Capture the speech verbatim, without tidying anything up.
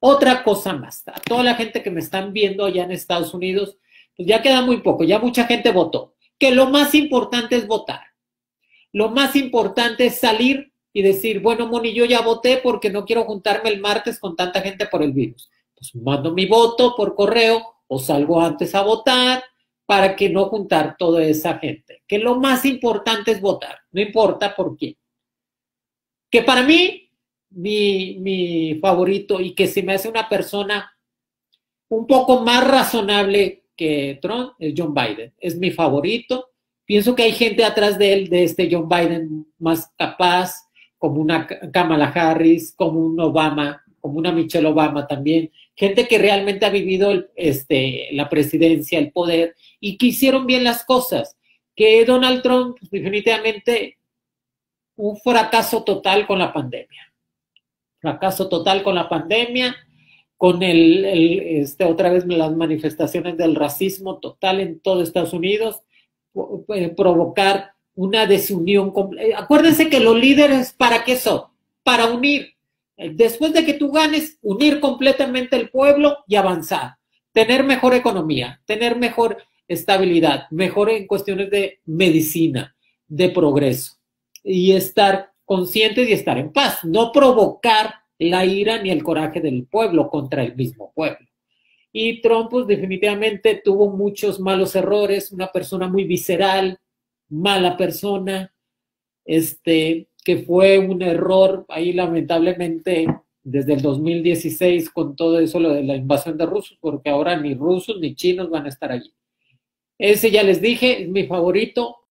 Otra cosa más, a toda la gente que me están viendo allá en Estados Unidos, pues ya queda muy poco, ya mucha gente votó, que lo más importante es votar. Lo más importante es salir y decir, bueno, Moni, yo ya voté porque no quiero juntarme el martes con tanta gente por el virus. Pues mando mi voto por correo o salgo antes a votar para que no juntar toda esa gente. Que lo más importante es votar, no importa por quién. Que para mí, mi, mi favorito y que se me hace una persona un poco más razonable que Trump es John Biden. Es mi favorito. Pienso que hay gente atrás de él, de este John Biden, más capaz, como una Kamala Harris, como un Obama, como una Michelle Obama también. Gente que realmente ha vivido el, este, la presidencia, el poder, y que hicieron bien las cosas. Que Donald Trump, pues, definitivamente, un fracaso total con la pandemia. Fracaso total con la pandemia, con el, el este, otra vez las manifestaciones del racismo total en todo Estados Unidos, provocar una desunión. Acuérdense que los líderes, ¿para qué son? Para unir. Después de que tú ganes, unir completamente el pueblo y avanzar. Tener mejor economía, tener mejor estabilidad, mejor en cuestiones de medicina, de progreso. Y estar conscientes y estar en paz. No provocar la ira ni el coraje del pueblo contra el mismo pueblo. Y Trump, pues, definitivamente tuvo muchos malos errores, una persona muy visceral, mala persona, este, que fue un error ahí lamentablemente desde el dos mil dieciséis con todo eso, lo de la invasión de rusos, porque ahora ni rusos ni chinos van a estar allí. Ese ya les dije, es mi favorito.